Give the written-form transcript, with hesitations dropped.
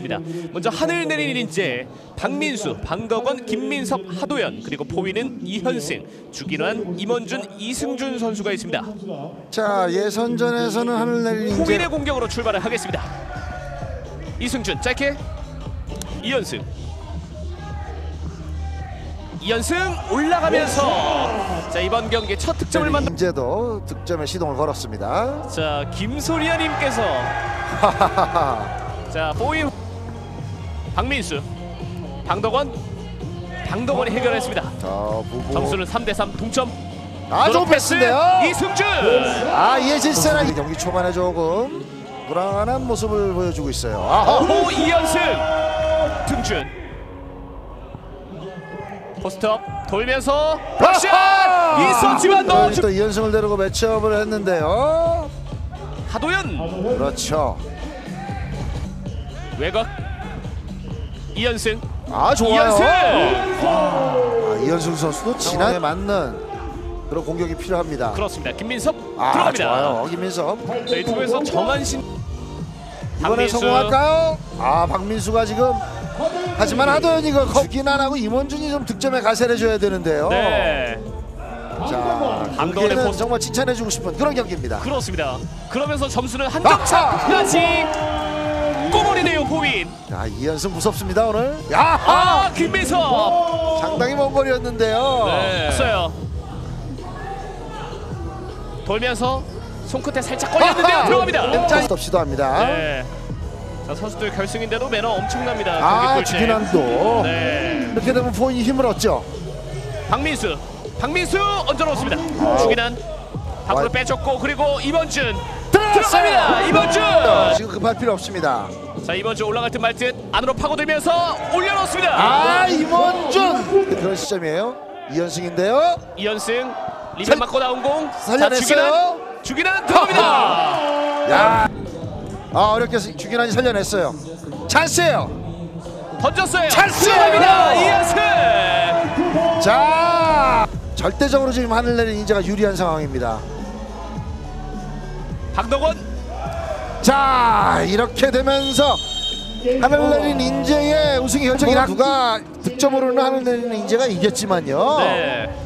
하겠습니다. 먼저 하늘 내린 인재 박민수, 방덕원, 김민섭, 하도현, 그리고 포위는 이현승, 주기환, 임원준, 이승준 선수가 있습니다. 자, 예선전에서는 하늘 내린 인재 포위의 공격으로 출발을 하겠습니다. 이승준 짧게, 이현승 올라가면서 자, 이번 경기 첫 득점을 만든 인재도 득점에 시동을 걸었습니다. 자, 김소리아님께서 자, 포위 박민수, 방덕원이 해결했습니다. 점수는 3대3 동점. 좋은 패스인데요. 이승준. 이해질세나 경기 초반에 조금 불안한 모습을 보여주고 있어요. 이현승, 등준 포스트업 돌면서 샷! 있었지만 또 이현승을 데리고 매치업을 했는데요. 하도현. 그렇죠. 외곽 이현승. 좋아요. 이현승 선수도 진하게 맞는 그런 공격이 필요합니다. 그렇습니다. 김민섭 들어갑니다. 좋아요. 김민섭. 자, 이쪽에서 정한신. 이번에 성공할까요? 박민수가 지금 하지만 하도현이 주기환하고 임원준이 좀 득점에 가세를 줘야 되는데요. 네. 자, 방덕원의 포스 정말 칭찬해주고 싶은 그런 경기입니다. 그렇습니다. 그러면서 점수는 한 점 차까지 꼬물이네요. 포윈. 이현승 무섭습니다 오늘. 김민섭 상당히 먼 거리였는데요. 네. 했어요. 돌면서 손끝에 살짝 걸렸는데요. 들어갑니다. 스톱 시도합니다. 네. 자, 선수들 결승인데도 매너 엄청납니다. 주기환도 네. 이렇게 되면 포인이 힘을 얻죠. 박민수 얹어놓습니다. 주기환 밖으로 빼줬고, 그리고 임원준 들어갑니다. 임원준 지금 급할 필요 없습니다. 자, 임원준 올라갈 듯 말 듯 안으로 파고들면서 올려놓습니다. 임원준 그런 시점이에요. 이현승인데요. 이현승 리벤 맞고 나온 공. 살려냈어요. 주기환 들어갑니다. 어렵게 주기환이 살려냈어요. 찬스예요. 던졌어요. 찬스입니다. 이현승. 자, 절대적으로 지금 하늘 내린 인재가 유리한 상황입니다. 방덕원. 자, 이렇게 되면서 하늘 내린 인재의 우승이 결정이 누가 득점으로는 하늘 내린 인재가 이겼지만요. 네.